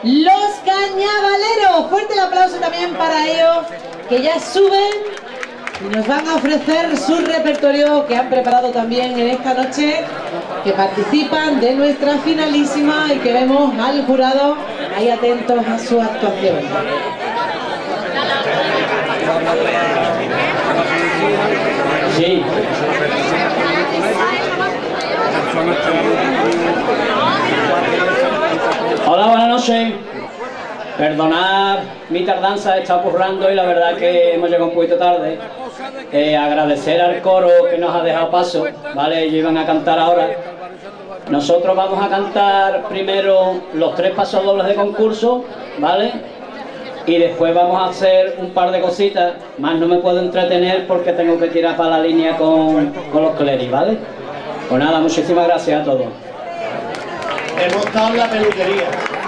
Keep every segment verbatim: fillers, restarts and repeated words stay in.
Los Cañavaleros. Fuerte el aplauso también para ellos, que ya suben y nos van a ofrecer su repertorio que han preparado también en esta noche, que participan de nuestra finalísima y que vemos al jurado ahí atentos a su actuación. Sí. Hola, buenas noches. Perdonad mi tardanza, he estado currando y la verdad que hemos llegado un poquito tarde. Eh, agradecer al coro que nos ha dejado paso, ¿vale? Ellos iban a cantar ahora. Nosotros vamos a cantar primero los tres pasos dobles de concurso, ¿vale? Y después vamos a hacer un par de cositas, más no me puedo entretener porque tengo que tirar para la línea con, con los cleris, ¿vale? Pues nada, muchísimas gracias a todos. Hemos estado en la peluquería.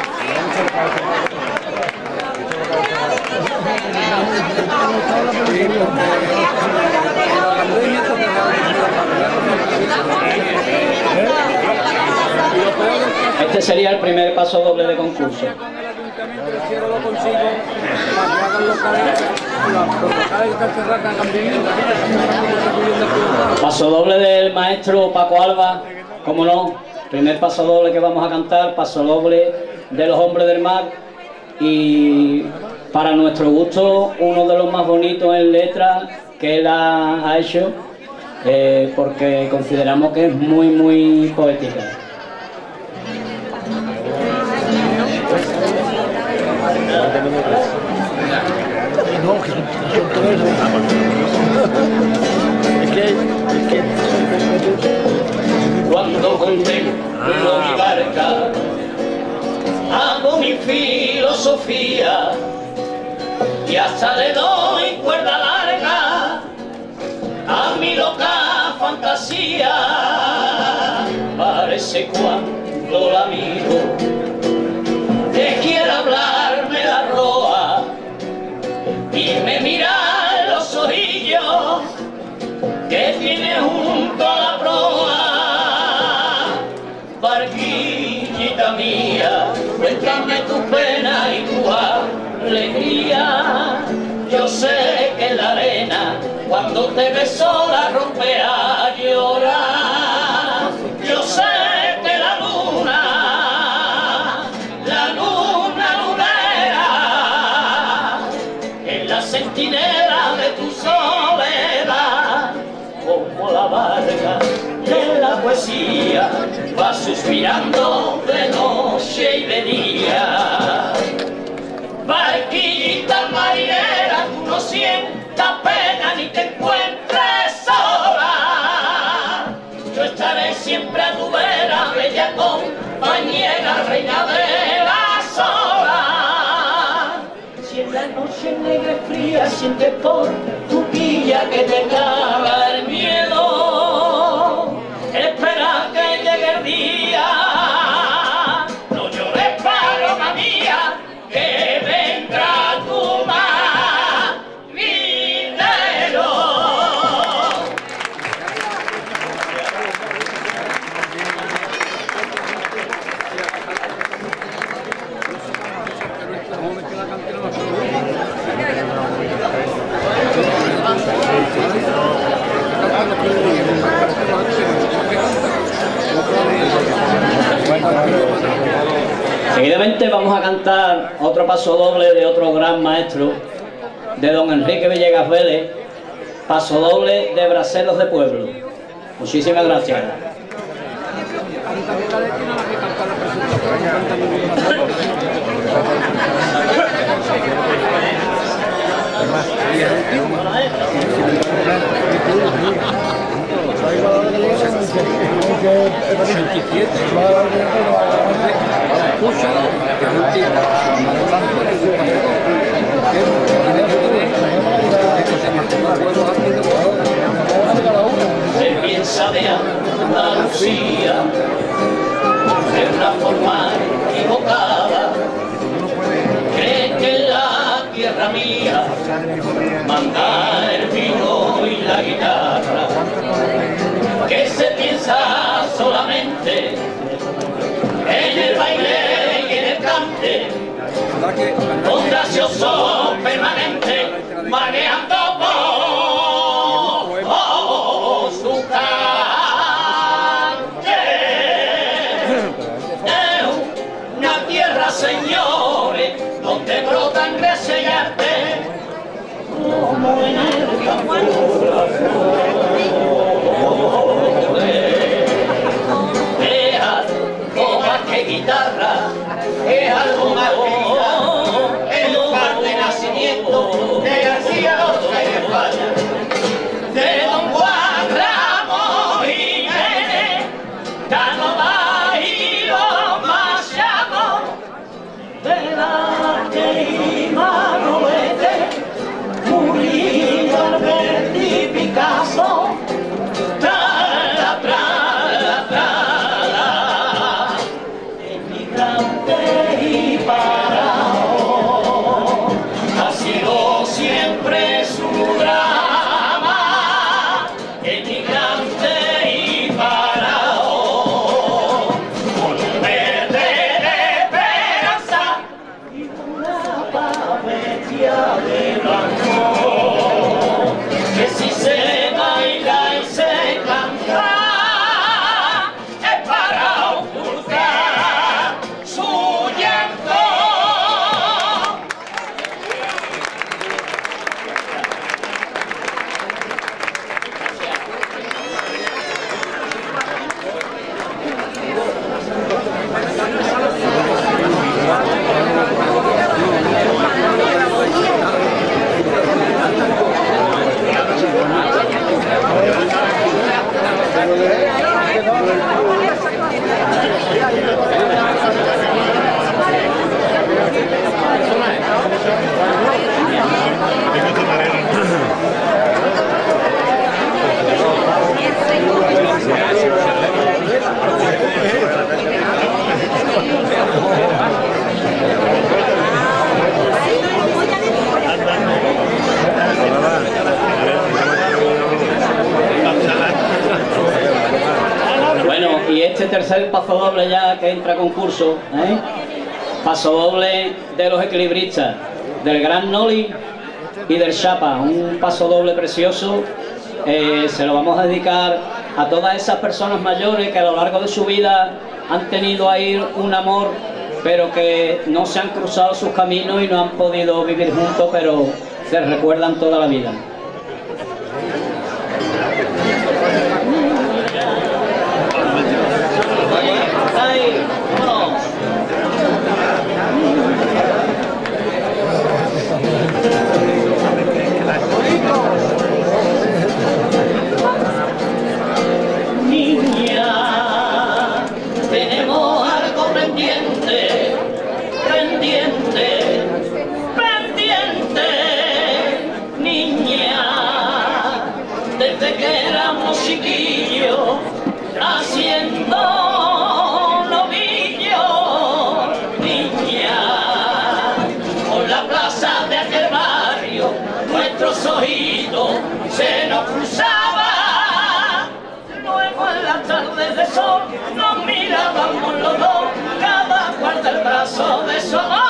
Este sería el primer paso doble de concurso. Paso doble del maestro Paco Alba, como no, primer paso doble que vamos a cantar, paso doble de los Hombres del Mar, y para nuestro gusto uno de los más bonitos en letra que él ha, ha hecho, eh, porque consideramos que es muy muy poética. Cuando contemplo mi barca, hago mi filosofía y hasta le doy cuerda larga a mi loca fantasía. Parece cuando la miro que quiere hablarme la roa y me mira los ojillos que tiene junto a la proa. Barquillita mía, cuéntame tu pena y tu alegría. Yo sé que la arena cuando te ve sola rompe a llorar. Yo sé que la luna, la luna lunera, es la centinela de tu soledad. Como la barca de la poesía va suspirando de noche y de día. Barquillita marinera, tú no sientas pena ni te encuentres sola. Yo estaré siempre a tu vera, bella compañera, reina de las olas. Si en la noche negra y fría sientes por tu quilla que te caga el miedo, espera que llegue el día. No llores, paloma mía, que vendrá tu marinero. Seguidamente vamos a cantar otro paso doble de otro gran maestro, de don Enrique Villegas Vélez, paso doble de Braceros de Pueblo. Muchísimas gracias. Se piensa de Andalucía de una forma equivocada, cree que en la tierra mía manda el vino y la guitarra, que se piensa solamente en el baile y en el cante, un gracioso permanente, manejando por, por su calle. Es una tierra, señores, donde brotan gracia y arte, como en el campo la flor. Es algo más que guitarra, es algo más que guitarra, el lugar de nacimiento de García Lorca y de Falla, de Don Juan Ramón Jiménez, Canova y los Machado, de la que Manuete, Murillo, Alberti, Picasso, trala, trala, trala, emigrante y parao, ha sido siempre su drama, emigrante y parao, con un verde de esperanza y una pavetia de blanco, que si se baila y se canta es para ocultar su llanto. Bueno, y este tercer paso doble ya que entra a concurso, ¿eh? Paso doble de los equilibristas, del Gran Noli y del Chapa, un paso doble precioso. Eh, se lo vamos a dedicar a todas esas personas mayores que a lo largo de su vida han tenido ahí un amor, pero que no se han cruzado sus caminos y no han podido vivir juntos, pero se recuerdan toda la vida. Ahí, vámonos. Niña, tenemos algo pendiente, pendiente, pendiente. Niña, desde que éramos chiquillos, haciendo novillo, niña, por la plaza de aquel barrio, nuestros oídos se nos cruzaban, luego en las tardes de sol nos mirábamos los dos, cada cual del brazo de su amor.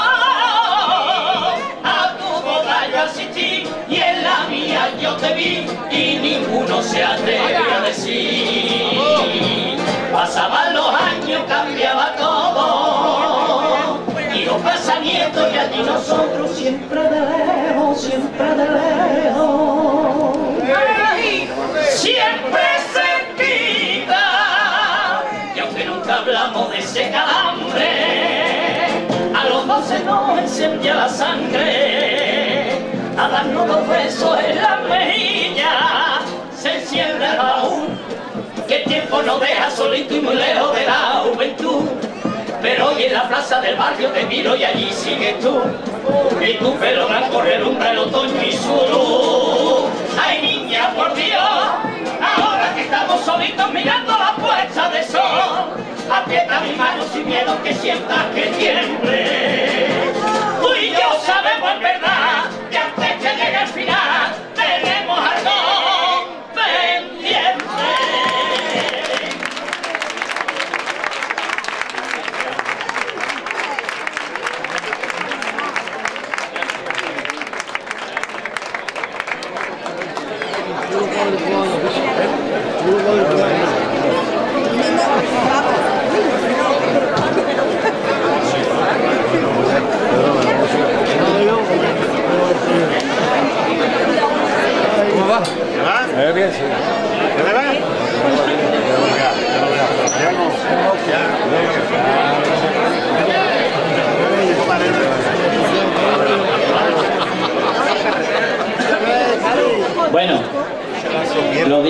A tu boda yo asistí y en la mía yo te vi y ninguno se atreve a decir. Pasaban los años, cambiaba todo, y los casamientos y allí nosotros siempre de lejos, siempre de lejos, siempre cerquita. Y aunque nunca hablamos de ese calambre, a los dos se nos encendía la sangre, a darnos dos besos en la mejilla, se enciende el baúl, que el tiempo nos deja solito y muy lejos de la juventud. Pero hoy en la plaza del barrio te miro y allí sigues tú, y tu pelo blanco relumbra el otoño y su luz. Ay niña, por Dios, ahora que estamos solitos mirando la puesta de sol, aprieta mi mano sin miedo que sientas que tiemble. Tú y yo sabemos en verdad que antes que llegue el final tenemos algo pendiente.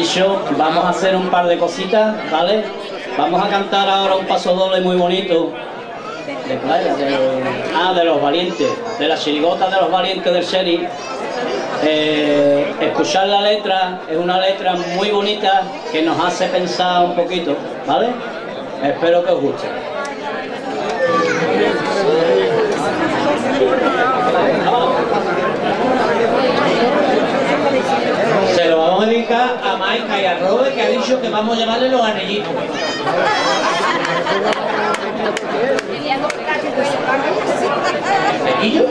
dicho, vamos a hacer un par de cositas, ¿vale? Vamos a cantar ahora un paso doble muy bonito. ¿De playa? De, ah, de los valientes, de la chirigota de los valientes del Sheriff. Eh, escuchar la letra, es una letra muy bonita que nos hace pensar un poquito, ¿vale? Espero que os guste. Se lo vamos a dedicar a Maika y a Robert, que ha dicho que vamos a llevarle los anillitos. ¿Anillo?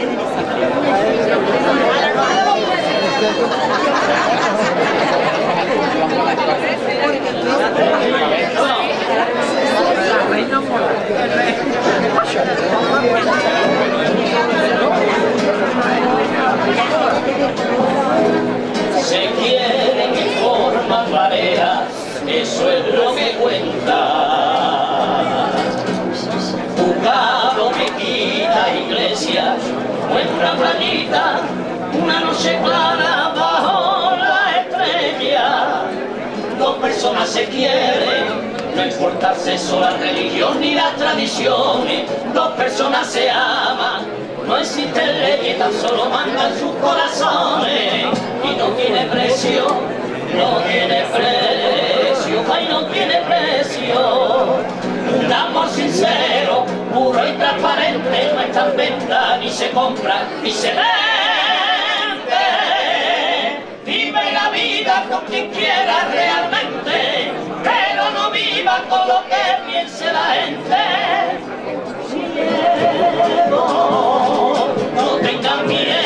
Se quieren y forman mareas, eso es lo que cuenta. Juzgado que quita iglesias, nuestra planita, una noche clara bajo la estrella. Dos personas se quieren, no importa el sexo, la religión ni las tradiciones. Dos personas se aman, no existen leyes, tan solo mandan sus corazones. Y no tiene precio, no tiene precio, ay, no tiene precio. Un amor sincero, puro y transparente, no está en venta, ni se compra, ni se vende. Vive la vida con quien quiera realmente, pero no viva con lo que piense la gente. Sin miedo, no tengan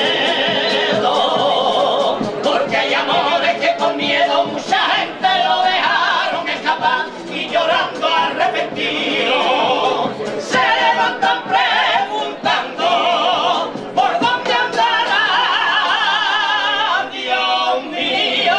miedo, porque hay amores que con miedo mucha gente lo dejaron escapar y llorando arrepentido se levantan preguntando por dónde andará, Dios mío.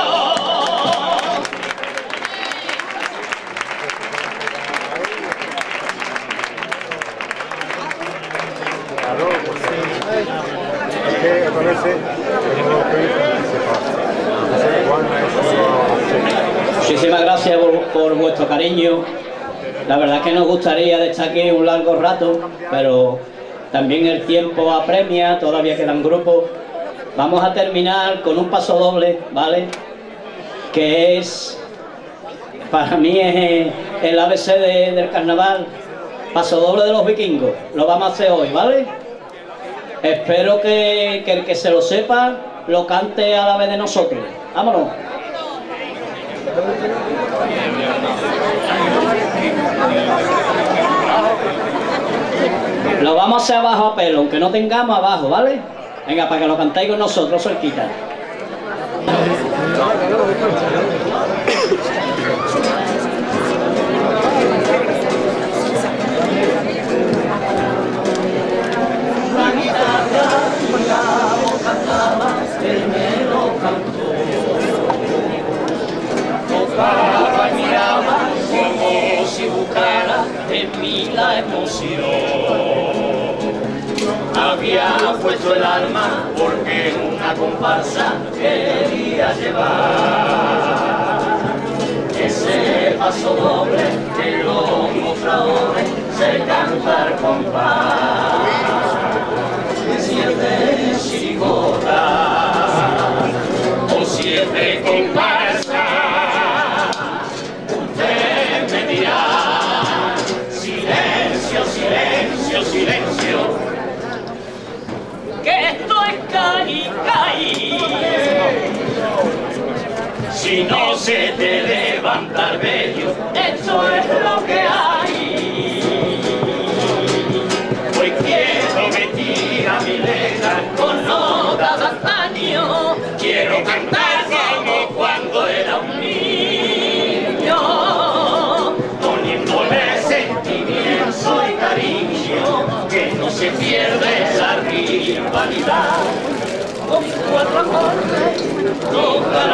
Muchísimas gracias por, por vuestro cariño. La verdad que nos gustaría de estar aquí un largo rato, pero también el tiempo apremia, todavía quedan grupos. Vamos a terminar con un paso doble, ¿vale? Que es, para mí es el A B C de, del carnaval, paso doble de los vikingos. Lo vamos a hacer hoy, ¿vale? Espero que, que el que se lo sepa lo cante a la vez de nosotros. ¡Vámonos! Lo vamos a hacer abajo a pelo, aunque no tengamos abajo, ¿vale? Venga, para que lo cantéis con nosotros, cerquita. Tocaba y miraba como si buscara en mí la emoción. Había puesto el alma porque una comparsa quería llevar ese paso doble que los mostradores se cantar compás. Si es de chirigota o si es de comparsa, usted me dirá: silencio, silencio, silencio, que esto es caí, caí. Si no se te levanta el vello, esto es lo que hay. Hoy quiero vestir a mi letra con nota de antaño, quiero cantar como cuando era un niño, poniéndole sentimiento y cariño, que no se pierde esa rivalidad. Con cuatro acordes, toca la